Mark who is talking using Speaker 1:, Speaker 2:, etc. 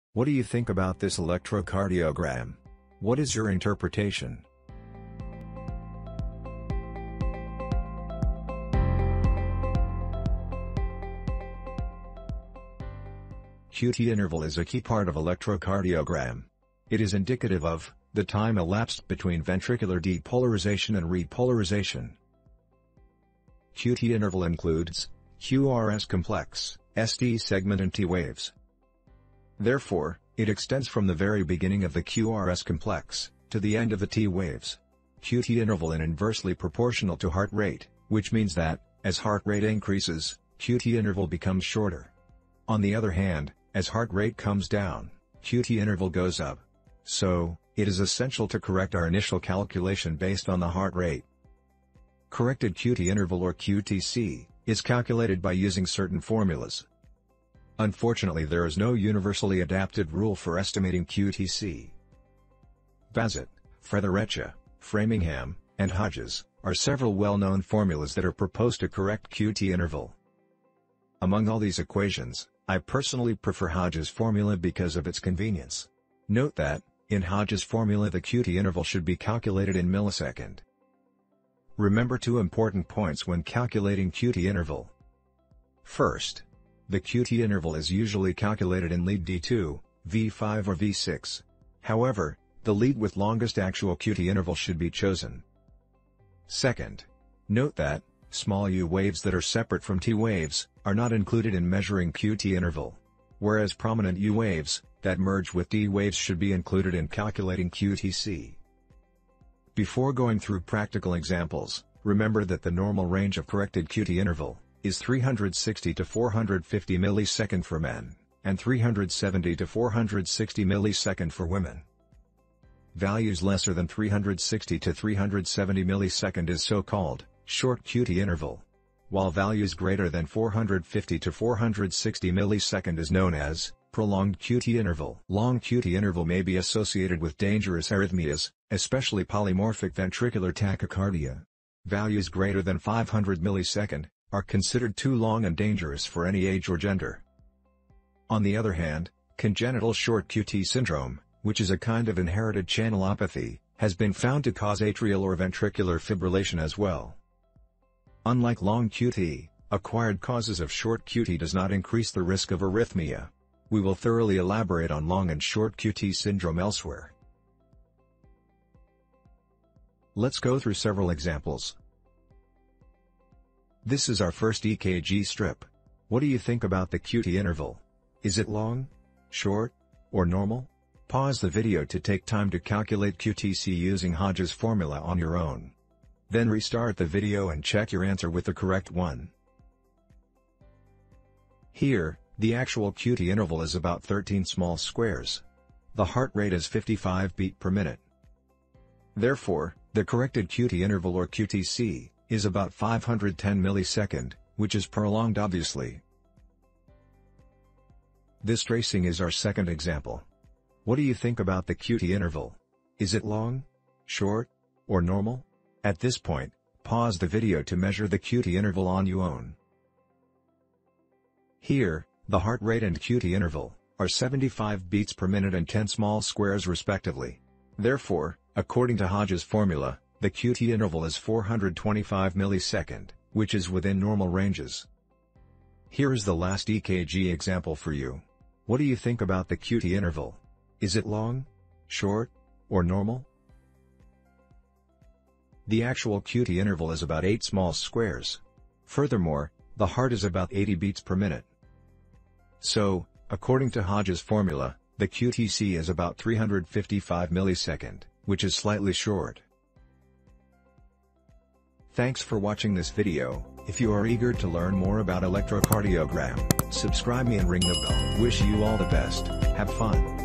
Speaker 1: What do you think about this electrocardiogram? What is your interpretation? QT interval is a key part of electrocardiogram. It is indicative of the time elapsed between ventricular depolarization and repolarization. QT interval includes QRS complex, ST segment and T waves. Therefore, it extends from the very beginning of the QRS complex to the end of the T waves. QT interval is inversely proportional to heart rate, which means that, as heart rate increases, QT interval becomes shorter. On the other hand, as heart rate comes down, QT interval goes up. So, it is essential to correct our initial calculation based on the heart rate. Corrected QT interval or QTC is calculated by using certain formulas. Unfortunately, there is no universally adapted rule for estimating QTC. Bassett, Fredericcia, Framingham, and Hodges are several well-known formulas that are proposed to correct QT interval. Among all these equations, I personally prefer Hodges' formula because of its convenience. Note that, in Hodges' formula the QT interval should be calculated in millisecond. Remember two important points when calculating QT interval. First, the QT interval is usually calculated in lead D2, V5 or V6. However, the lead with longest actual QT interval should be chosen. Second, note that small U waves that are separate from T waves are not included in measuring QT interval, whereas prominent U waves that merge with D waves should be included in calculating QTC. Before going through practical examples, remember that the normal range of corrected QT interval is 360 to 450 millisecond for men, and 370 to 460 millisecond for women. Values lesser than 360 to 370 millisecond is so-called short QT interval, while values greater than 450 to 460 millisecond is known as prolonged QT interval. Long QT interval may be associated with dangerous arrhythmias, especially polymorphic ventricular tachycardia. Values greater than 500 millisecond are considered too long and dangerous for any age or gender. On the other hand, congenital short QT syndrome, which is a kind of inherited channelopathy, has been found to cause atrial or ventricular fibrillation as well. Unlike long QT, acquired causes of short QT does not increase the risk of arrhythmia. We will thoroughly elaborate on long and short QT syndrome elsewhere. Let's go through several examples. This is our first EKG strip. What do you think about the QT interval? Is it long, short, or normal? Pause the video to take time to calculate QTC using Hodges' formula on your own. Then restart the video and check your answer with the correct one. Here, the actual QT interval is about 13 small squares. The heart rate is 55 beats per minute. Therefore, the corrected QT interval or QTC is about 510 millisecond, which is prolonged obviously. This tracing is our second example. What do you think about the QT interval? Is it long, short, or normal? At this point, pause the video to measure the QT interval on your own. Here, the heart rate and QT interval are 75 beats per minute and 10 small squares respectively. Therefore, according to Hodges' formula, the QT interval is 425 millisecond, which is within normal ranges. Here is the last EKG example for you. What do you think about the QT interval? Is it long, short, or normal? The actual QT interval is about 8 small squares. Furthermore, the heart is about 80 beats per minute. So, according to Hodges' formula, the QTC is about 355 millisecond, which is slightly short. Thanks for watching this video. If you are eager to learn more about electrocardiogram, subscribe me and ring the bell. Wish you all the best. Have fun.